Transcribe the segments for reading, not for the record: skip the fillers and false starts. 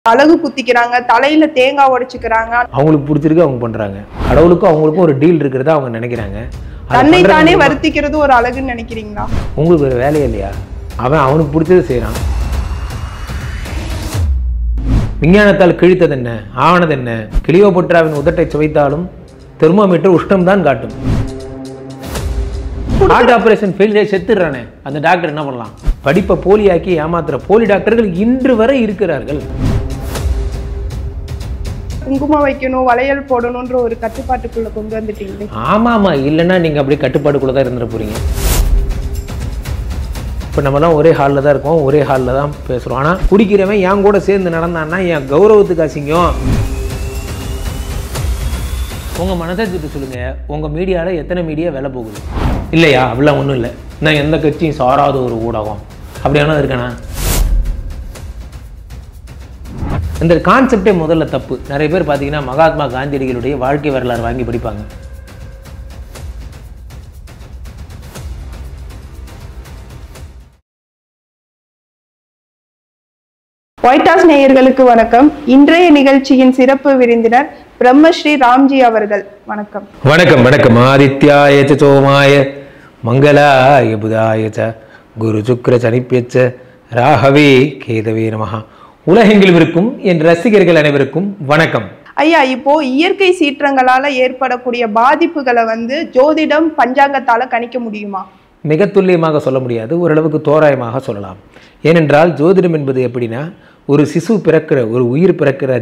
அழகு குத்திக்கிறாங்க, தலையில தேங்காய் உடைச்சுக்கிறாங்க. அவங்களுக்கு பிடிச்சிருக்கு அவங்க பண்றாங்க. கடவுளுக்கும் அவங்களுக்கும் ஒரு டீல் இருக்கிறதா அவங்க நினைக்கிறாங்க. தன்னை தானே வருத்திக்கிறது ஒரு அழகுன்னு நினைக்கிறீங்களா? உங்களுக்கு ஒரு வேலையே இல்லையா? அவனுக்கு பிடிச்சது செய்யறான். விஞ்ஞானத்தால் கிழித்தது என்ன, ஆவணது என்ன? கிளியோபட்ராவின் உதட்டை சுவைத்தாலும் தெர்மோமீட்டர் உஷ்ணம் தான் காட்டும். ஹார்ட் ஆபரேஷன் ஃபெயிலியர் செத்துறானே அந்த டாக்டர் என்ன பண்ணலாம்? படிப்பை போலியாக்கி ஏமாத்துற போலி டாக்டர்கள் இன்று வரை இருக்கிறார்கள். குங்குமம் வைக்கணும், வளையல் போடணும்ன்ற ஒரு கட்டுப்பாட்டுக்குள்ள கொண்டு வந்துட்டீங்களே. ஆமா, இல்லைன்னா நீங்க அப்படியே கட்டுப்பாட்டுக்குள்ள தான் இருந்துட போறீங்க. இப்போ நம்மலாம் ஒரே ஹாலில் தான் இருக்கோம், ஒரே ஹாலில் தான் பேசுகிறோம். ஆனால் குடிக்கிறவன் என் கூட சேர்ந்து நடந்தான்னா என் கௌரவத்துக்கு அசிங்கம். உங்கள் மனசை சுட்டு சொல்லுங்கள், உங்கள் மீடியாவில் எத்தனை மீடியா வேலை போகுது இல்லையா? அப்படிலாம் ஒன்றும் இல்லை. நான் எந்த கட்சியும் சாராத ஒரு ஊடகம் அப்படியானா இருக்கேனா? இந்த கான்செப்டே முதல்ல தப்பு. நிறைய பேர் பார்த்தீங்கன்னா மகாத்மா காந்தியடிகளுடைய வாழ்க்கை வரலாறு வாங்கி படிப்பாங்க. ஒயிட் ஹவுஸ் நேயர்களுக்கு வணக்கம். இன்றைய நிகழ்ச்சியின் சிறப்பு விருந்தினர் பிரம்மஸ்ரீ ராம்ஜி அவர்கள். வணக்கம். வணக்கம். வணக்கம். ஆதித்யாய சோமாய மங்களாய புதாய குரு சுக்ர சனிப்பியச்ச ராகவே கேதவே நமஹ. உலகெங்கிலும் இருக்கும் என் ரசிகர்கள் அனைவருக்கும் வணக்கம். ஐயா, இப்போ இயற்கை சீற்றங்களால ஏற்படக்கூடிய பாதிப்புகளை ஜோதிடம் பஞ்சாங்கத்தால கணிக்க முடியுமா? மிக துல்லியமாக சொல்ல முடியாது, ஓரளவுக்கு தோராயமாக சொல்லலாம். ஏனென்றால் ஜோதிடம் என்பது எப்படின்னா, ஒரு சிசு பிறக்கிற, ஒரு உயிர் பிறக்கிற,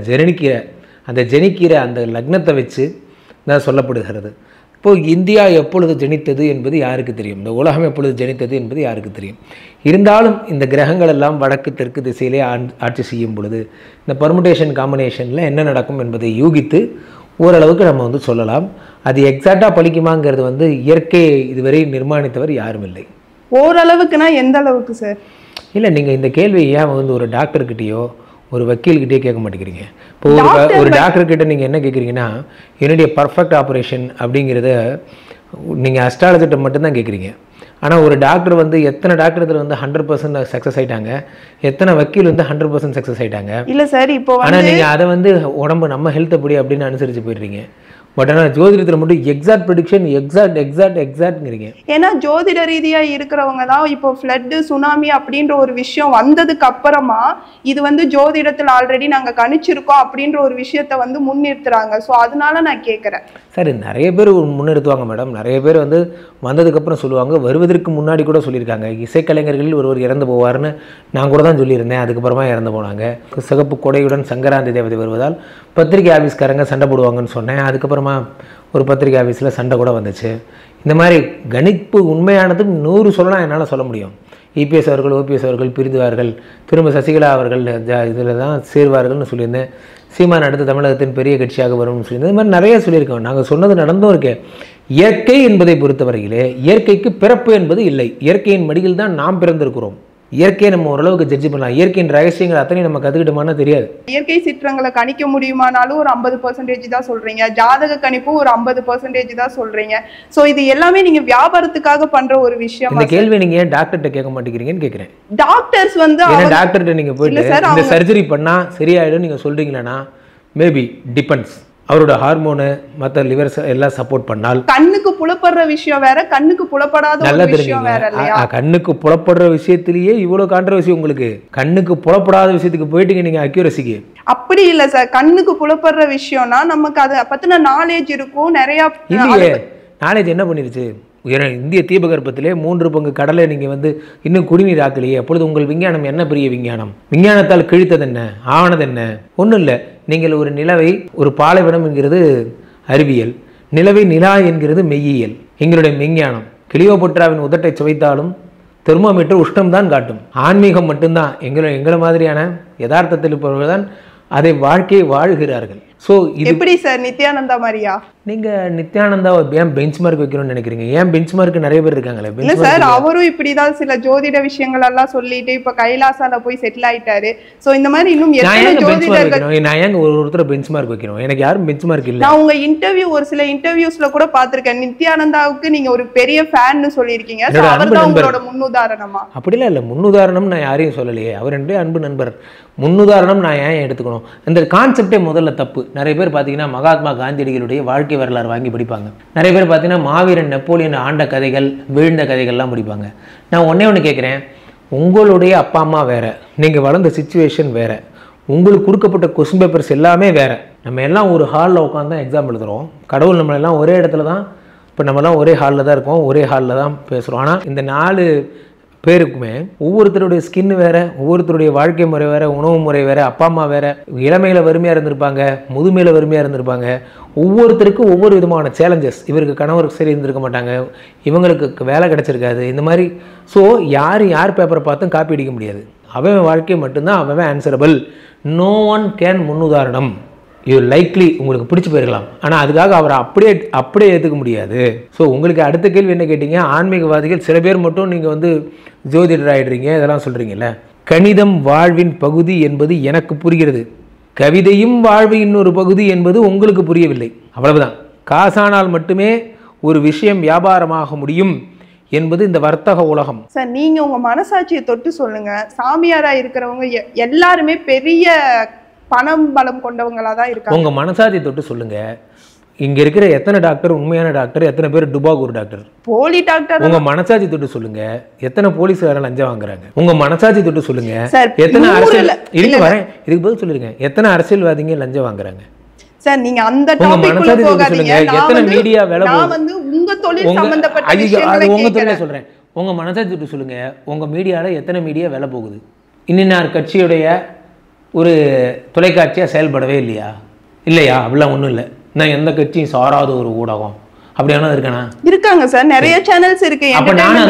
ஜனிக்கிற அந்த லக்னத்தை வச்சு தான் சொல்லப்படுகிறது. இப்போது இந்தியா எப்பொழுது ஜனித்தது என்பது யாருக்கு தெரியும்? இந்த உலகம் எப்பொழுது ஜனித்தது என்பது யாருக்கு தெரியும்? இருந்தாலும் இந்த கிரகங்கள் எல்லாம் வடக்கு தெற்கு திசையிலே ஆட்சி செய்யும் பொழுது இந்த பர்முடேஷன் காம்பினேஷனில் என்ன நடக்கும் என்பதை யூகித்து ஓரளவுக்கு நம்ம சொல்லலாம். அது எக்ஸாக்டாக பலிக்குமாங்கிறது இயற்கையை இதுவரை நிர்மாணித்தவர் யாரும் இல்லை. ஓரளவுக்குனா எந்த அளவுக்கு சார்? இல்லை, நீங்கள் இந்த கேள்வி ஏன் ஒரு டாக்டர்கிட்டயோ ஒரு வக்கீல்கிட்டயோ கேட்க மாட்டேங்கிறீங்க? இப்போ ஒரு டாக்டர்கிட்ட நீங்கள் என்ன கேட்குறீங்கன்னா, என்னுடைய பர்ஃபெக்ட் ஆப்ரேஷன் அப்படிங்கிறத நீங்கள் அஸ்ட்ராலஜிட்ட மட்டும்தான் கேட்குறீங்க. ஆனால் ஒரு டாக்டர் எத்தனை டாக்டர் இதில் 100% சக்ஸஸ் ஆகிட்டாங்க, எத்தனை வக்கீல் 100% சக்ஸஸ் ஆகிட்டாங்க. இல்லை சார், இப்போ ஆனால் நீங்கள் அதை உடம்பு நம்ம ஹெல்த் அப்படி அப்படின்னு அனுசரித்து போயிடுறீங்க. பட் ஆனால் ஜோதிடத்தில் மட்டும் எக்ஸாக்ட் ப்ரெடிக்ஷன், எக்ஸாக்ட்ங்கிறீங்க. ஏன்னா ஜோதிட ரீதியாக இருக்கிறவங்க தான் இப்போ ஃப்ளட்டு, சுனாமி அப்படின்ற ஒரு விஷயம் வந்ததுக்கு அப்புறமா இது ஜோதிடத்தில் ஆல்ரெடி நாங்கள் கணிச்சிருக்கோம் அப்படின்ற ஒரு விஷயத்த முன்னிறுத்துறாங்க. ஸோ அதனால நான் கேட்குறேன். சரி, நிறைய பேர் முன்னிறுத்துவாங்க மேடம். நிறைய பேர் வந்ததுக்கப்புறம் சொல்லுவாங்க, வருவதற்கு முன்னாடி கூட சொல்லியிருக்காங்க. இசைக்கலைஞர்களில் ஒருவர் இறந்து போவார்னு நான் கூட தான் சொல்லியிருந்தேன். அதுக்கப்புறமா இறந்து போனாங்க. சிகப்பு கொடையுடன் சங்கராந்தி தேவதை வருவதால் பத்திரிகை ஆஃபீஸ்காரங்க சண்டை போடுவாங்கன்னு சொன்னேன். அதுக்கப்புறமா ஒரு பத்திரிகை ஆஃபீஸில் சண்டை கூட வந்துச்சு. இந்த மாதிரி கணிப்பு உண்மையானது 100 சொல்லலாம், என்னால் சொல்ல முடியும். இபிஎஸ் அவர்கள், ஓபிஎஸ் அவர்கள் பிரிந்துவார்கள், திரும்ப சசிகலா அவர்கள் இதில் தான் சேர்வார்கள்னு சொல்லியிருந்தேன். சீமான் அடுத்த தமிழகத்தின் பெரிய கட்சியாக வரும்னு சொல்லியிருந்தேன். இது மாதிரி நிறைய சொல்லியிருக்கோம். நாங்கள் சொன்னது நடந்தும் இருக்கேன். இயற்கை என்பதை பொறுத்தவரையிலே இயற்கைக்கு பிறப்பு என்பது இல்லை. இயற்கையின் மடியில் தான் நாம் பிறந்திருக்கிறோம். இயற்கையை நம்ம ஓரளவுக்கு ஜட்ஜ் பண்ணலாம். இயற்கையின் ரகசியங்கள் அத்தனை நம்ம கற்றுக்கிட்டோம்னா தெரியாது. இயற்கை சீற்றங்களை கணிக்க முடியுமானாலும் ஒரு 50% தான் சொல்றீங்க. ஜாதக கணிப்பு ஒரு 50% தான் சொல்றீங்க. ஸோ இது எல்லாமே நீங்க வியாபாரத்துக்காக பண்ற ஒரு விஷயம். இந்த கேள்வி நீங்க ஏன் டாக்டர்கிட்ட கேட்க மாட்டேங்கிறீங்கன்னு கேட்குறேன். டாக்டர்ஸ் டாக்டர்கிட்ட நீங்க போயிட்டு இந்த சர்ஜரி பண்ணா சரியாயிடும் நீங்க சொல்றீங்களா? Maybe depends. அவரோட ஹார்மோனு மற்ற லிவர்ஸ் எல்லாம் சப்போர்ட் பண்ணால். கண்ணுக்கு புலப்படுற விஷயம் வேற, கண்ணுக்கு புலப்படாத விஷயம் வேற இல்லையா? கண்ணுக்கு புலப்படுற விஷயத்திலேயே இவ்வளவு கான்ட்ரோவர்சி. உங்களுக்கு கண்ணுக்கு புலப்படாத விஷயத்துக்கு போயிட்டீங்க நீங்க அக்யூரசிக்கு. அப்படி இல்லை சார். கண்ணுக்கு புலப்படுற விஷயம்னா நமக்கு அதை பத்தின நாலேஜ் இருக்கும் நிறைய. இல்லையே, நாலேஜ் என்ன பண்ணிருச்சு? இந்திய தீபகற்பத்திலே 3 பங்கு கடலை நீங்கள் இன்னும் குடிநீர் ஆக்கலையே. அப்பொழுது உங்கள் விஞ்ஞானம் என்ன பெரிய விஞ்ஞானம்? விஞ்ஞானத்தால் கிழித்தது என்ன, ஆவணது என்ன? ஒன்றும் இல்லை. நீங்கள் ஒரு நிலவை, ஒரு பாலைவனம் என்கிறது அறிவியல், நிலவை நிலா என்கிறது மெய்யியல். எங்களுடைய விஞ்ஞானம் கிளியோபட்ராவின் உதட்டை சுவைத்தாலும் தெர்மோமீட்டர் உஷ்ணம் தான் காட்டும். ஆன்மீகம் மட்டும்தான். எங்களை மாதிரியான யதார்த்தத்தில் இருப்பவர்கள் தான் அதை வாழ்க்கையை வாழ்கிறார்கள். ஸோ இது எப்படி சார் நித்யானந்தா மாதிரியா? நீங்கள் நித்யானந்தாவை ஏன் பெஞ்ச் மார்க் வைக்கணும்னு நினைக்கிறீங்க? ஏன் பெஞ்ச் மார்க் நிறைய பேர் இருக்காங்களே. இல்ல சார், அவரும் இப்படிதான் சில ஜோதிட விஷயங்கள் எல்லாம் சொல்லிட்டு இப்ப கைலாசால போய் செட்டில் ஆயிட்டாரு. சோ இந்த மாதிரி இன்னும் எத்தனை ஜோதிடர்கள். நான் ஏங்க ஒருத்தர் பெஞ்ச் மார்க் வைக்கணும்? எனக்கு யாரும் பெஞ்ச் மார்க் இல்லை. நான் உங்க ஒரு சில இன்டர்வியூஸ்ல கூட பாத்திருக்கேன். நித்யானந்தாவுக்கு நீங்க ஒரு பெரிய ஃபேன்னு சொல்லியிருக்கீங்க. அவர்தான் உங்களோட முன்னுதாரணமா? அப்படிலாம் இல்லை, முன்னுதாரணம் நான் யாரையும் சொல்லலையே. அவர் என்னுடைய அன்பு நண்பர். முன்னுதாரணம் நான் ஏன் எடுத்துக்கணும்? இந்த கான்செப்டே முதல்ல தப்பு. நிறைய பேர் பார்த்தீங்கன்னா மகாத்மா காந்தியடிகளுடைய வாழ்க்கை வரலாறு வாங்கி படிப்பாங்க. நிறைய பேர் பார்த்தீங்கன்னா மாவீரன் நெப்போலியன் ஆண்ட கதைகள், வீழ்ந்த கதைகள்லாம் படிப்பாங்க. நான் ஒன்று கேட்குறேன், உங்களுடைய அப்பா அம்மா வேறு, நீங்கள் வளர்ந்த சிச்சுவேஷன் வேறு, உங்களுக்கு கொடுக்கப்பட்ட கொஸ்டின் பேப்பர்ஸ் எல்லாமே வேறு. நம்ம எல்லாம் ஒரு ஹாலில் உட்காந்து தான் எக்ஸாம் எழுதுகிறோம். கடவுள் நம்மளெல்லாம் ஒரே இடத்துல தான், இப்போ நம்மலாம் ஒரே ஹாலில் தான் இருக்கோம், ஒரே ஹாலில் தான் பேசுகிறோம். ஆனால் இந்த 4 பேருக்குமே ஒவ்வொருத்தருடைய ஸ்கின் வேறு, ஒவ்வொருத்தருடைய வாழ்க்கை முறை வேறு, உணவு முறை வேறு, அப்பா அம்மா வேறு, இளமையில் வறுமையாக இருந்திருப்பாங்க, முதுமையில் வறுமையாக இருந்திருப்பாங்க. ஒவ்வொருத்தருக்கும் ஒவ்வொரு விதமான சேலஞ்சஸ். இவருக்கு கணவருக்கு சரி இருந்திருக்க மாட்டாங்க, இவங்களுக்கு வேலை கிடச்சிருக்காது, இந்த மாதிரி. ஸோ யார் பேப்பரை பார்த்தும் காப்பி அடிக்க முடியாது. அவன் வாழ்க்கை மட்டும்தான் அவன் ஆன்சரபிள். நோ ஒன் கேன் முன்னுதாரணம். யூ லைக்லி உங்களுக்கு பிடிச்சி போயிருக்கலாம், ஆனால் அதுக்காக அவரை அப்படியே ஏற்றுக்க முடியாது. ஸோ உங்களுக்கு அடுத்த கேள்வி என்ன கேட்டீங்க? ஆன்மீகவாதிகள் சில பேர் மட்டும் நீங்கள் வந்து ஜோதிடர் ஆகிடுறீங்க, இதெல்லாம் சொல்கிறீங்கல்ல. கணிதம் வாழ்வின் பகுதி என்பது எனக்கு புரிகிறது, கவிதையும் வாழ்வு இன்னொரு பகுதி என்பது உங்களுக்கு புரியவில்லை. அவ்வளவுதான். காசானால் மட்டுமே ஒரு விஷயம் வியாபாரமாக முடியும் என்பது இந்த வர்த்தக உலகம். சார், நீங்கள் உங்கள் மனசாட்சியை தொட்டு சொல்லுங்கள். சாமியாராக இருக்கிறவங்க எல்லாருமே பெரிய பணம் பலம் கொண்டவங்களா தான் இருக்காங்க. உங்க மனசாட்சி தொட்டு சொல்லுங்க. இங்க இருக்கிற எத்தனை டாக்டர் உண்மையான டாக்டர், எத்தனை பேர் டுபாகூர் டாக்டர், போலி டாக்டர்? உங்க மனசாட்சி தொட்டு சொல்லுங்க. எத்தனை போலீஸ்காரங்க லஞ்சம் வாங்குறாங்க? உங்க மனசாட்சி தொட்டு சொல்லுங்க. எத்தனை அரசியல் இருக்கு வரேன், இதுக்கு பதில் சொல்லிருங்க. எத்தனை அரசியல்வாதிங்க லஞ்சம் வாங்குறாங்க? சார், நீங்க அந்த டாபிக்குள்ள போகாதீங்க. எத்தனை மீடியா வேலை நான் வந்து உங்க தொழில் சம்பந்தப்பட்ட விஷயங்களை உங்க தொழிலை சொல்றேன். உங்க மனசாட்சி தொட்டு சொல்லுங்க. உங்க மீடியால எத்தனை மீடியா வேலை போகுது? இன்னின்னார் கட்சியுடைய ஒரு தொலைக்காட்சியாக செயல்படவே இல்லையா? அப்படிலாம் ஒன்றும் இல்லை. நான் எந்த கட்சியும் சாராத ஒரு ஊடகம் அப்படியானா இருக்காங்க சார், நிறைய சேனல்ஸ் இருக்கு. அப்ப நானும்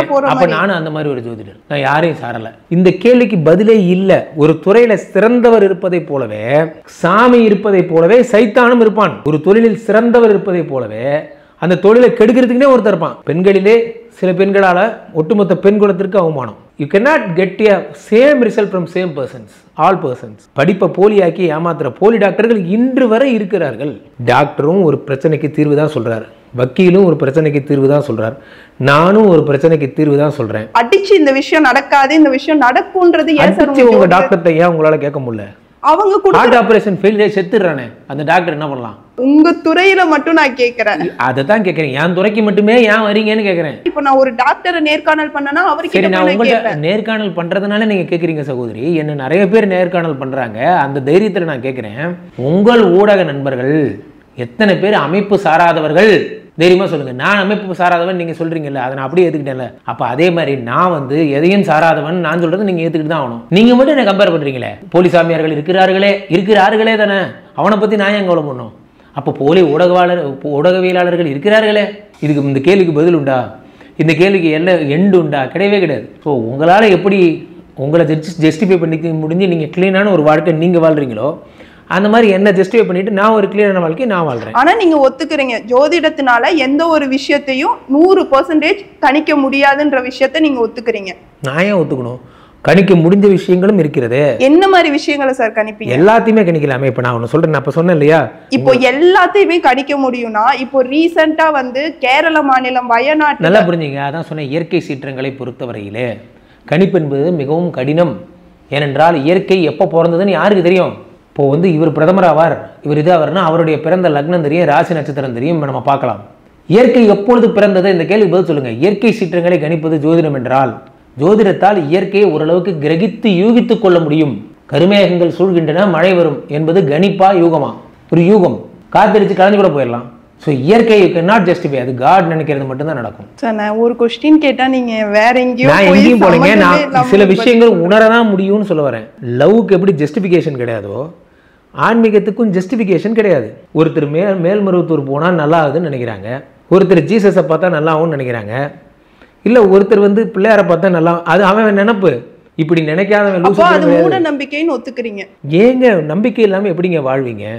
அந்த மாதிரி ஒரு ஜோதிடர், நான் யாரையும் சாரல. இந்த கேள்விக்கு பதிலே இல்லை. ஒரு துறையில சிறந்தவர் இருப்பதை போலவே, சாமி இருப்பதை போலவே சைத்தானும் இருப்பான். ஒரு தொழிலில் சிறந்தவர் இருப்பதை போலவே அந்த தொழிலை கெடுக்கிறதுக்குனே ஒருத்தர் இருப்பான். பெண்களிலே சில பெண்களால் ஒட்டுமொத்த பெண் குலத்திற்கு அவமானம். You cannot get a same result from same persons, all persons. படிப்பை போலியாக்கி ஏமாத்துற போலி டாக்டர்கள் இன்று வரை இருக்கிறார்கள். டாக்டரும் ஒரு பிரச்சனைக்கு தீர்வு தான் சொல்றாரு, வக்கீலும் ஒரு பிரச்சனைக்கு தீர்வு தான் சொல்றார், நானும் ஒரு பிரச்சனைக்கு தீர்வு தான் சொல்றேன். அடிச்சு இந்த விஷயம் நடக்காது, இந்த விஷயம் நடக்கும்ன்றது ஏன் சார் உங்க டாக்டர்கிட்ட ஏன் உங்களால கேட்க முடியல? அவங்க ஹார்ட் ஆபரேஷன் ஃபெயிலியர் செத்துறானே, அந்த டாக்டர் என்ன பண்ணலாம்? உங்க துறையில மட்டும் நான் கேக்குறேன். அதை தான் கேக்குறேன். என் துறைக்கு மட்டுமே ஏன் வரீங்கன்னு கேக்குறேன். இப்போ நான் ஒரு டாக்டரை நேர்காணல் பண்ணனா அவருக்கு சரி, நான் உங்கள்ட்ட நேர்காணல் பண்றதுனால நீங்க கேக்குறீங்க சகோதரி. என்ன நிறைய பேர் நேர்காணல் பண்றாங்க. அந்த தைரியத்துல நான் கேக்குறேன், உங்கள் ஊடக நண்பர்கள் எத்தனை பேர் அமைப்பு சாராதவர்கள் தைரியமா சொல்லுங்க. நான் அமைப்பு சாராதவன் நீங்க சொல்றீங்கல்ல, அதை நான் அப்படியே ஏத்துக்கிட்டேன்ல. அப்ப அதே மாதிரி நான் வந்து எதையும் சாராதவன் நான் சொல்றது நீங்க ஏத்துக்கிட்டு தான் ஆகணும். நீங்க மட்டும் என்ன கம்பேர் பண்றீங்களே, போலி சாமியார்கள் இருக்கிறார்களே தானே, அவனை பத்தி நான் ஏன் கவலை பண்ணணும்? அப்போ போலி ஊடகவியலாளர்கள் இருக்கிறார்களே, இதுக்கு இந்த கேள்விக்கு பதில் உண்டா? இந்த கேள்விக்கு எண்டு உண்டா? கிடையவே கிடையாது. ஸோ உங்களால் எப்படி உங்களை ஜஸ்டிஃபை பண்ணிக்க முடிஞ்சு நீங்கள் க்ளீனான ஒரு வாழ்க்கை நீங்கள் வாழ்றீங்களோ, அந்த மாதிரி என்ன ஜஸ்டிஃபை பண்ணிட்டு நான் ஒரு கிளியரான வாழ்க்கையை நான் வாழ்றேன். ஆனா நீங்க ஒத்துக்கிறீங்க, ஜோதிடத்தினால எந்த ஒரு விஷயத்தையும் 100% கணிக்க முடியாதுன்ற விஷயத்தை நீங்க ஒத்துக்கிறீங்க. நான் ஏன் ஒத்துக்கணும்? கணிக்க முடிஞ்ச விஷயங்களும் இருக்கிறது. என்ன மாதிரி விஷயங்களை சார் கணிப்பீங்க? எல்லாத்தையுமே கணிக்கலாமே. இப்போ நான் ஒன்று சொல்றேன், நான் இப்போ சொன்னேன் இல்லையா, இப்போ எல்லாத்தையுமே கணிக்க முடியும்னா, இப்போ ரீசெண்டா வந்து கேரள மாநிலம் வயநாட்டு, நல்லா புரிஞ்சுங்க, அதான் சொன்னேன், இயற்கை சீற்றங்களை பொறுத்தவரையிலே கணிப்பு என்பது மிகவும் கடினம். ஏனென்றால் இயற்கை எப்போ பிறந்ததுன்னு யாருக்கு தெரியும்? இப்போ வந்து இவர் பிரதமர் ஆவார், இவர் இதாவார்னா அவருடைய பிறந்த லக்னம் தெரியும், ராசி நட்சத்திரம் தெரியும், நம்ம பார்க்கலாம். இயற்கை எப்பொழுது பிறந்தது? இந்த கேள்வி பதில் சொல்லுங்க. இயற்கை சீற்றங்களை கணிப்பது ஜோதிடம் என்றால், ஜோதிடத்தால் இயற்கையை ஓரளவுக்கு கிரகித்து யூகித்துக் கொள்ள முடியும். கருமேகங்கள் சூழ்கின்றன, மழை வரும் என்பது கணிப்பா யூகமா? ஒரு யூகம். காத்தடிச்சு கலந்து கூட போயிடலாம். ஸோ இயற்கை யூ கேன் நாட் ஜஸ்டிஃபை. அது காட் நினைக்கிறது மட்டும்தான் நடக்கும். சார், நான் ஒரு கொஸ்டின் கேட்டா நீங்க வேற எங்கேயும் போறீங்க. நான் சில விஷயங்கள் உணரதான் முடியும்னு சொல்ல வரேன். லவ்க்கு எப்படி ஜஸ்டிஃபிகேஷன் கிடையாதோ, ஆன்மீகத்துக்கும் ஜஸ்டிஃபிகேஷன் கிடையாது. ஒருத்தர் மேல்மருவத்தூர் போனால் நல்லா ஆகுதுன்னு நினைக்கிறாங்க, ஒருத்தர் ஜீசஸை பார்த்தா நல்லா ஆகும்னு நினைக்கிறாங்க, இல்லை ஒருத்தர் வந்து பிள்ளையாரை பார்த்தா நல்லா, அது அவன் நினைப்பு. இப்படி நினைக்காதவன் மூட நம்பிக்கைன்னு ஒத்துக்கிறீங்க. ஏங்க நம்பிக்கை இல்லாமல் எப்படிங்க வாழ்வீங்க?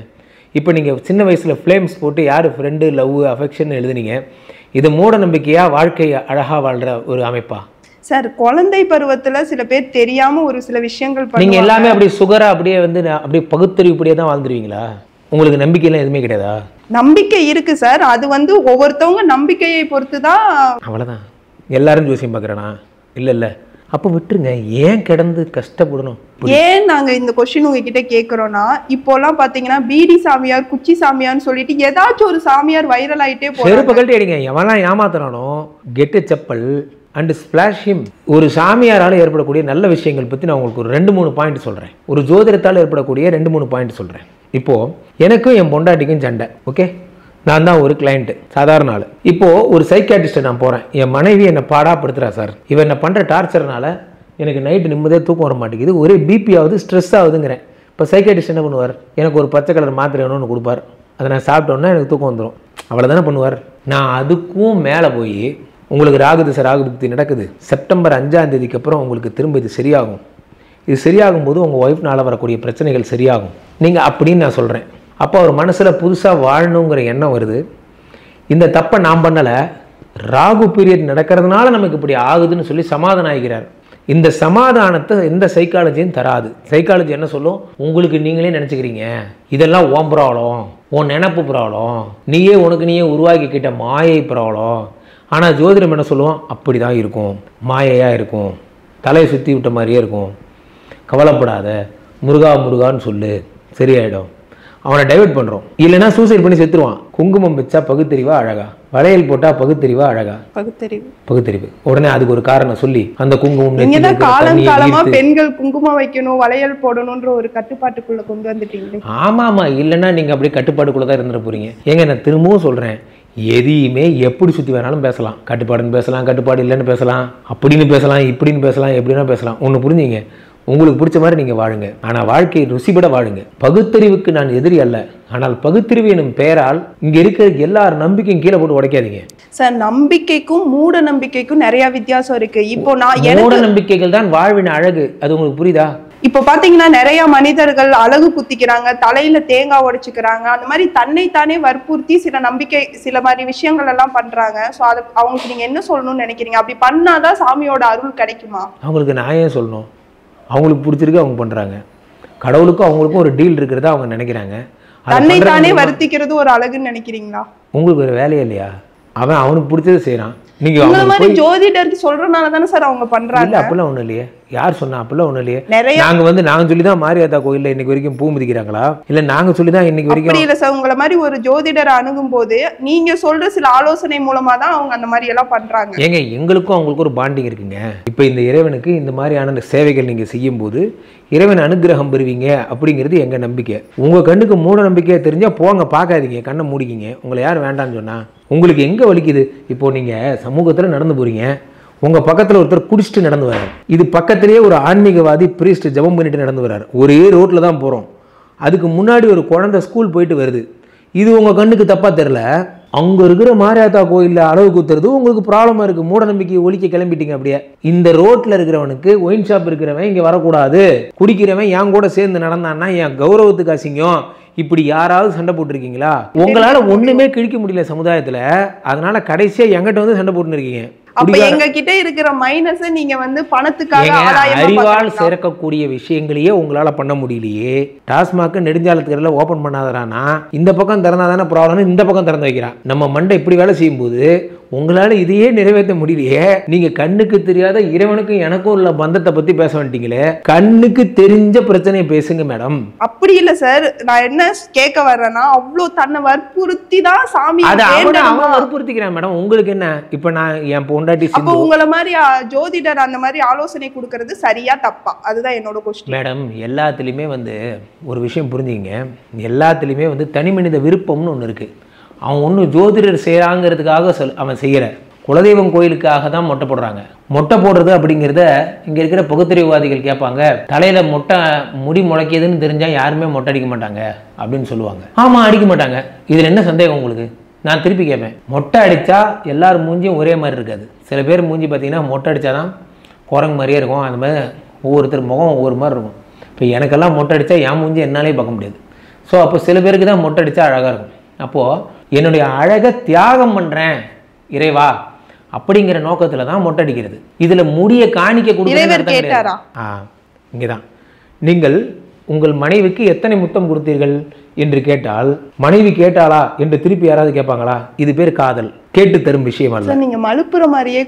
இப்போ நீங்கள் சின்ன வயசில் ஃப்ளேம்ஸ் போட்டு யார் ஃப்ரெண்டு, லவ், அஃபெக்ஷன் எழுதுனீங்க. இது மூட நம்பிக்கையா, வாழ்க்கை அழகாக வாழ்கிற ஒரு அமைப்பா? சார் குழந்தை பருவத்துல சில பேர் தெரியாம ஒரு சில விஷயங்கள் நீங்கள் எல்லாமே அப்படியே சுகராக அப்படியே வந்து அப்படியே பகுத்தறிவுப்படியே தான் வாழ்ந்துருவீங்களா? உங்களுக்கு நம்பிக்கையெல்லாம் எதுவுமே கிடையாதா? நம்பிக்கை இருக்கு சார். அது வந்து ஒவ்வொருத்தவங்க நம்பிக்கையை பொறுத்து தான். அவ்வளோதான். எல்லாரும் ஜோசியம் பார்க்குறேனா? இல்லை அப்போ விட்டுருங்க. ஏன் கிடந்து கஷ்டப்படணும்? ஏன் நாங்க இந்த கொஸ்டின் உங்ககிட்ட கேட்குறோம்னா, இப்போலாம் பாத்தீங்கன்னா பீடி சாமியார், குச்சி சாமியார்னு சொல்லிட்டு ஏதாச்சும் ஒரு சாமியார் வைரல் ஆயிட்டே போறாங்க. செருப்பு கழட்டி அடிங்க. எவன்லாம் ஏமாத்துறானோ get a chappal and splash him. ஒரு சாமியாரால் ஏற்படக்கூடிய நல்ல விஷயங்கள் பற்றி நான் உங்களுக்கு ஒரு 2-3 பாயிண்ட் சொல்கிறேன். ஒரு ஜோதிடத்தால் ஏற்படக்கூடிய 2-3 பாயிண்ட் சொல்கிறேன். இப்போது எனக்கும் என் பொண்டாட்டிக்கும் சண்டை. ஓகே, நான் தான் ஒரு கிளைண்ட்டு, சாதாரண ஆள். இப்போது ஒரு சைக்காட்டிஸ்ட்டை நான் போகிறேன். என் மனைவி என்னை பாடாப்படுத்துகிறா சார். இவன் என்ன பண்ணுற டார்ச்சர்னால எனக்கு நைட்டு நிம்மதியாக தூக்கம் வர மாட்டேங்குது, ஒரே பிபி ஆகுது, ஸ்ட்ரெஸ் ஆகுதுங்கிறேன். இப்போ சைக்காட்டிஸ்ட் என்ன பண்ணுவார்? எனக்கு ஒரு பச்சை கலர் மாத்திரை வேணும்னு கொடுப்பார். அதை நான் சாப்பிட்டோன்னா எனக்கு தூக்கம் வந்துடும். அவ்வளோதானே பண்ணுவார். நான் அதுக்கும் மேலே போய் உங்களுக்கு ராகு திசை ராகு புக்தி நடக்குது, செப்டம்பர் 5ஆம் தேதிக்கு அப்புறம் உங்களுக்கு திரும்ப இது சரியாகும். இது சரியாகும் போது உங்கள் ஒய்ஃப்னால் வரக்கூடிய பிரச்சனைகள் சரியாகும் நீங்கள் அப்படின்னு நான் சொல்கிறேன். அப்போ அவர் மனசில் புதுசாக வாழணுங்கிற எண்ணம் வருது. இந்த தப்பை நான் பண்ணலை, ராகு பீரியட் நடக்கிறதுனால நமக்கு இப்படி ஆகுதுன்னு சொல்லி சமாதானம் ஆகிறார். இந்த சமாதானத்தை எந்த சைக்காலஜியும் தராது. சைக்காலஜி என்ன சொல்லும்? உங்களுக்கு நீங்களே நினச்சிக்கிறீங்க, இதெல்லாம் ஓம் ப்ராப்ளம், உன் நினப்பு ப்ராப்ளம், நீயே உனக்கு நீயே உருவாக்கிக்கிட்ட மாயை ப்ராப்ளம். ஆனால் ஜோதிடம் என்ன சொல்லுவோம்? அப்படி தான் இருக்கும், மாயையாக இருக்கும், தலையை சுற்றி விட்ட மாதிரியே இருக்கும், கவலைப்படாத, முருகா முருகான்னு சொல்லு, சரியாயிடும். அவனை டைவர்ட் பண்ணுறோம். இல்லைன்னா சூசைட் பண்ணி செத்துருவான். குங்குமம் வச்சா பகுத்தறிவா அழகா, வளையல் போட்டால் பகுத்தறிவா அழகா? பகுத்தறிவு. உடனே அதுக்கு ஒரு காரணம் சொல்லி அந்த குங்குமம் காலங்காலமா பெண்கள் குங்குமம் வைக்கணும், வளையல் போடணும்ன்ற ஒரு கட்டுப்பாட்டுக்குள்ள கொண்டு வந்துட்டீங்க. ஆமாம், இல்லைன்னா நீங்கள் அப்படியே கட்டுப்பாட்டுக்குள்ளே தான் இருந்துட போறீங்க. ஏங்க நான் திரும்பவும் சொல்கிறேன், எதையுமே எப்படி சுற்றி வேணாலும் பேசலாம். கட்டுப்பாடுன்னு பேசலாம், கட்டுப்பாடு இல்லைன்னு பேசலாம், அப்படின்னு பேசலாம், இப்படின்னு பேசலாம், எப்படின்னா பேசலாம். ஒன்று புரிஞ்சுங்க, உங்களுக்கு பிடிச்ச மாதிரி நீங்கள் வாழுங்க. ஆனால் வாழ்க்கையை ருசிபட வாழுங்க. பகுத்தறிவுக்கு நான் எதிரி அல்ல, ஆனால் பகுத்தறிவு எனும் பெயரால் இங்கே இருக்கிற எல்லார் நம்பிக்கையும் கீழே போட்டு உடைக்காதீங்க சார். நம்பிக்கைக்கும் மூட நம்பிக்கைக்கும் நிறைய வித்தியாசம் இருக்கு. இப்போ நான் மூட நம்பிக்கைகள் தான் வாழ்வின் அழகு. அது உங்களுக்கு புரியுதா? இப்போ பாத்தீங்கன்னா நிறைய மனிதர்கள் அழகு குத்திக்கிறாங்க, தலையில தேங்காய் உடைச்சுக்கிறாங்க, அந்த மாதிரி தன்னைத்தானே வற்புறுத்தி சில நம்பிக்கை சில மாதிரி விஷயங்கள் எல்லாம் பண்றாங்க. ஸோ அதை அவங்களுக்கு நீங்க என்ன சொல்லணும்னு நினைக்கிறீங்க? அப்படி பண்ணாதான் சாமியோட அருள் கிடைக்குமா? அவங்களுக்கு நான் ஏன் சொல்லணும்? அவங்களுக்கு பிடிச்சிருக்கு, அவங்க பண்றாங்க. கடவுளுக்கும் அவங்களுக்கும் ஒரு டீல் இருக்கிறதா அவங்க நினைக்கிறாங்க. தன்னைத்தானே வருத்திக்கிறது ஒரு அழகுன்னு நினைக்கிறீங்களா? உங்களுக்கு ஒரு வேலையே இல்லையா? அவன் அவனுக்கு பிடிச்சது செய்யறான். நீங்க மாதிரி ஜோதிடருக்கு சொல்றதுனால தானே சார் அவங்க பண்றாங்க. அப்படிலாம் ஒண்ணும் இல்லையே. யார் சொன்னா? அப்படிலாம் ஒண்ணும் இல்லையே. நாங்க சொல்லிதான் மாரியாத்தா கோயில்ல இன்னைக்கு வரைக்கும் பூ மிதிக்கிறாங்களா? இல்ல நாங்க சொல்லிதான் இன்னைக்கு வரைக்கும்? அப்படி இல்ல சார். உங்களை மாதிரி ஒரு ஜோதிடரை அணுகும் போது நீங்க சொல்ற சில ஆலோசனை மூலமா தான் அவங்க அந்த மாதிரி எல்லாம் பண்றாங்க. ஏங்க எங்களுக்கும் அவங்களுக்கு ஒரு பாண்டிங் இருக்குங்க. இப்ப இந்த இறைவனுக்கு இந்த மாதிரியான சேவைகள் நீங்க செய்யும் போது இறைவன் அனுகிரகம் பெறுவீங்க அப்படிங்கிறது எங்க நம்பிக்கை. உங்க கண்ணுக்கு மூட நம்பிக்கையா தெரிஞ்சா போங்க, பார்க்காதீங்க, கண்ணை மூடிக்கிங்க. உங்களை யார் வேண்டான்னு சொன்னா? உங்களுக்கு எங்க வலிக்குது? இப்போ நீங்க சமூகத்துல நடந்து போறீங்க, உங்க பக்கத்துல ஒருத்தர் குடிச்சிட்டு நடந்து வர்றாரு. இது பக்கத்திலேயே ஒரு ஆன்மீகவாதி பிரீஸ்ட் ஜபம் பண்ணிட்டு நடந்து வர்றாரு. ஒரே ரோட்ல தான் போறோம். அதுக்கு முன்னாடி ஒரு குழந்தை ஸ்கூல் போயிட்டு வருது. இது உங்க கண்ணுக்கு தப்பா தெரியல. அங்க இருக்கிற மாரியாத்தா கோயில்ல அளவு குத்துறது உங்களுக்கு ப்ராப்ளமா இருக்கு. மூட நம்பிக்கையை ஒழிக்க கிளம்பிட்டீங்க. அப்படியே இந்த ரோட்ல இருக்கிறவனுக்கு ஒயின் ஷாப் இருக்கிறவன் இங்க வரக்கூடாது, குடிக்கிறவன் என் கூட சேர்ந்து நடந்தான்னா என் கௌரவத்துக்கு அசிங்கம், இப்படி யாராவது சண்டை போட்டுருக்கீங்களா? உங்களால ஒண்ணுமே கிழிக்க முடியல சமுதாயத்துல, அதனால கடைசியா எங்கிட்ட வந்து சண்டை போட்டு இருக்கீங்க. அப்ப எங்க கிட்ட இருக்கிற மைனஸ் நீங்க வந்து பணத்துக்காக அறிவால் சேர்க்கக்கூடிய விஷயங்களையே உங்களால பண்ண முடியலையே. டாஸ்மாக் நெடுஞ்சாலத்துக்கு ஓபன் பண்ணாதரானா இந்த பக்கம் திறந்தாதானே ப்ராப்ளம், இந்த பக்கம் திறந்து வைக்கிறான். நம்ம மண்டை இப்படி வேலை செய்யும் போது உங்களால இதையே நிறைவேற்ற முடியலையே. நீங்க கண்ணுக்கு தெரியாத இறைவனுக்கும் எனக்கும் உள்ள பந்தத்தை பத்தி பேச வேண்டிங்களே. கண்ணுக்கு தெரிஞ்ச பிரச்சனையை பேசுங்க மேடம். அப்படி இல்ல சார், நான் என்ன கேட்க வர்றேன்னா அவ்வளவு தன்னை வற்புறுத்தி தான் சாமி அவன் வற்புறுத்திக்கிறான் மேடம். உங்களுக்கு என்ன? இப்ப நான் என் பொண்டாட்டி, அப்போ உங்களை மாதிரி ஜோதிடர் அந்த மாதிரி ஆலோசனை கொடுக்கறது சரியா தப்பா? அதுதான் என்னோட கொஸ்டின் மேடம். எல்லாத்துலயுமே வந்து ஒரு விஷயம் புரிஞ்சுங்க, எல்லாத்துலயுமே வந்து தனி மனித விருப்பம்னு ஒண்ணு இருக்கு. அவன் ஒன்றும் ஜோதிடர் செய்கிறாங்கிறதுக்காக அவன் செய்யற. குலதெய்வம் கோயிலுக்காக தான் மொட்டை போடுறாங்க. மொட்டை போடுறது அப்படிங்கிறத இங்கே இருக்கிற பகுத்தறிவுவாதிகள் கேட்பாங்க. தலையில் முடி முளைக்கியதுன்னு தெரிஞ்சால் யாருமே மொட்டை அடிக்க மாட்டாங்க அப்படின்னு சொல்லுவாங்க. ஆமாம், அடிக்க மாட்டாங்க. இதில் என்ன சந்தேகம் உங்களுக்கு? நான் திருப்பி கேட்பேன், மொட்டை அடித்தா எல்லார் மூஞ்சியும் ஒரே மாதிரி இருக்காது. சில பேர் மூஞ்சி பார்த்தீங்கன்னா மொட்டை அடித்தா தான் குரங்கு மாதிரியே இருக்கும். அந்த மாதிரி ஒவ்வொருத்தர் முகம் ஒவ்வொரு மாதிரி இருக்கும். இப்போ எனக்கெல்லாம் மொட்டை அடித்தா என் மூஞ்சி என்னாலே பார்க்க முடியாது. ஸோ அப்போ சில பேருக்கு தான் மொட்டை அடித்தா அழகாக இருக்கும். அப்போது என்னுடைய அழகை தியாகம் பண்ணுறேன் இறைவா அப்படிங்கிற நோக்கத்தில் தான் மொட்டை அடிக்கிறது. இதில் முடிய காணிக்க கொடுக்க இங்கே தான் நீங்கள் உங்கள் மனைவிக்கு எத்தனை முத்தம் கொடுத்தீர்கள் என்று கேட்டால் மனைவி கேட்டாளா என்று திருப்பி யாராவது கேட்பாங்களா? இது பேர் காதல். கேட்டு தரும் விஷயம் அல்ல. நீங்க மலுப்புற மாதிரியே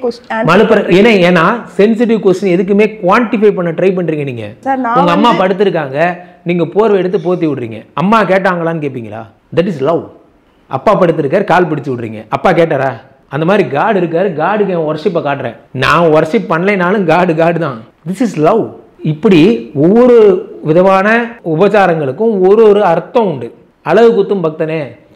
ஏன்னா சென்சிட்டிவ் கொஸ்டின் எதுக்குமே குவான்டிஃபை பண்ண ட்ரை பண்றீங்க. நீங்க உங்க அம்மா படுத்திருக்காங்க, நீங்க போர்வை எடுத்து போத்தி விடுறீங்க. அம்மா கேட்டாங்களான்னு கேட்பீங்களா? That is love. அப்பா படுத்திருக்காரு, கால் பிடிச்சு விடுறீங்க. அப்பா கேட்டாரா? அந்த மாதிரி காடு இருக்காரு, காடுக்கு என் ஒர்ஷிப்பை காட்டுறேன். நான் ஒர்ஷிப் பண்ணலைனாலும் காடு தான். This is love. இப்படி ஒவ்வொரு விதமான உபச்சாரங்களுக்கும் ஒரு அர்த்தம் உண்டு. அழகு குத்தும் பக்தனே,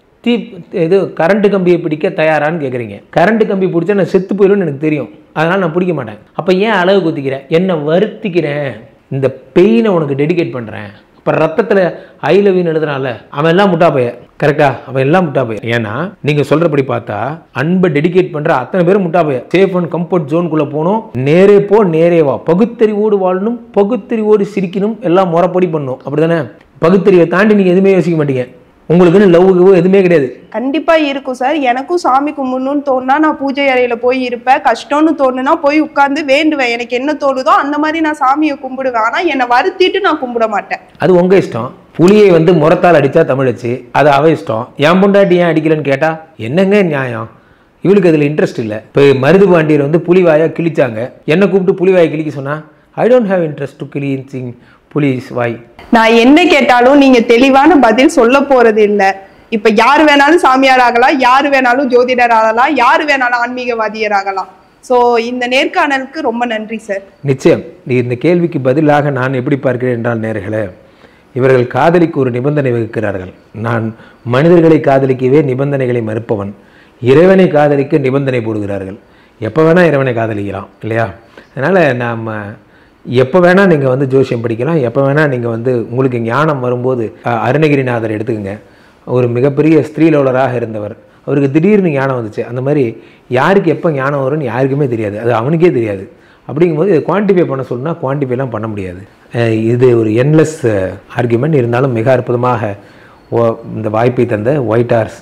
இது கரண்ட் கம்பியை பிடிக்க தயாரான்னு கேட்குறீங்க. கரண்ட் கம்பி பிடிச்சா நான் செத்து போயிடும்னு எனக்கு தெரியும், அதனால் நான் பிடிக்க மாட்டேன். அப்போ ஏன் அழகு குத்திக்கிறேன்? என்னை வருத்திக்கிறேன், இந்த பெயினை உனக்கு டெடிகேட் பண்ணுறேன். இப்போ ரத்தத்தில் ஐ லவ்னு எழுதுனால அவன் எல்லாம் முட்டா போய, கரெக்டா? அவன் எல்லாம் முட்டா போய. ஏன்னா நீங்கள் சொல்கிறபடி பார்த்தா அன்பை டெடிகேட் பண்ணுற அத்தனை பேரும் முட்டா போய. சேஃப் அண்ட் கம்ஃபர்ட் ஜோனுக்குள்ளே போகணும், நேரே போ நேரே வா, பகுத்தறிவோடு வாழணும், பகுத்தறிவோடு சிரிக்கணும், எல்லாம் முறைப்படி பண்ணணும். அப்படி தானே? பகுத்தறிவை தாண்டி நீங்கள் எதுவுமே யோசிக்க மாட்டீங்க. உங்களுக்குன்னு லவ்வுக்கு எதுவுமே கிடையாது. கண்டிப்பா இருக்கும் சார். எனக்கும் சாமி கும்பிடணும்னு தோணுனா நான் பூஜை அறையில போய் இருப்பேன். கஷ்டம்னு தோணுனா போய் உட்கார்ந்து வேண்டுவேன். எனக்கு என்ன தோணுதோ அந்த மாதிரி நான் சாமியை கும்பிடுவேன். ஆனா என்னை வருத்திட்டு நான் கும்பிட மாட்டேன். அது உங்க இஷ்டம். புலியை முறத்தால் அடிச்சா தமிழச்சு, அது அவ இஷ்டம். என் பொண்டாட்டி ஏன் அடிக்கலன்னு கேட்டா என்னங்க நியாயம்? இவளுக்கு அதுல இன்ட்ரெஸ்ட் இல்லை. இப்போ மருது பாண்டியர் புலிவாயா கிழிச்சாங்க, என்னை கூப்பிட்டு புலிவாயை கிழிக்க சொன்னா I don't have interest to cling புலிஸ் வாய். நான் என்ன கேட்டாலும் நீங்க தெளிவான பதில் சொல்ல போறது இல்ல. இப்ப யாரு வேணாலும் சாமியார் ஆகலாம், யாரு வேணாலும் ஜோதிடர் ஆகலாம், யாரு வேணாலும் ஆன்மீகவாதியர் ஆகலாம். ஸோ இந்த நேர்காணலுக்கு ரொம்ப நன்றி சார். நிச்சயம். இந்த கேள்விக்கு பதிலாக நான் எப்படி பார்க்கிறேன் என்றால், நேர்களே, இவர்கள் காதலிக்கு ஒரு நிபந்தனை வகுக்கிறார்கள். நான் மனிதர்களை காதலிக்கவே நிபந்தனைகளை மறுப்பவன், இறைவனை காதலிக்க நிபந்தனை போடுகிறார்கள். எப்போ வேணால் இறைவனை காதலிக்கலாம் இல்லையா? அதனால் நாம் எப்போ வேணால் நீங்கள் ஜோசியம் படிக்கலாம், எப்போ வேணால் நீங்கள் உங்களுக்கு ஞானம் வரும்போது அருணகிரிநாதர் எடுத்துக்கங்க. ஒரு மிகப்பெரிய ஸ்திரீலோலராக இருந்தவர், அவருக்கு திடீர்னு ஞானம் வந்துச்சு. அந்த மாதிரி யாருக்கு எப்போ ஞானம் வரும்னு யாருக்குமே தெரியாது, அது அவனுக்கே தெரியாது. அப்படிங்கும்போது இதை குவான்டிஃபை பண்ண சொல்லுனா குவான்டிஃபைலாம் பண்ண முடியாது. இது ஒரு என்லெஸ் ஆர்கியூமெண்ட். இருந்தாலும் மிக அற்புதமாக இந்த வாய்ப்பை தந்த ஒயிட் ஹார்ஸ்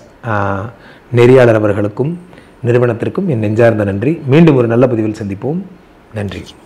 நெறியாளர் அவர்களுக்கும் நிறுவனத்திற்கும் என் நெஞ்சார்ந்த நன்றி. மீண்டும் ஒரு நல்ல பதிவில் சந்திப்போம். நன்றி.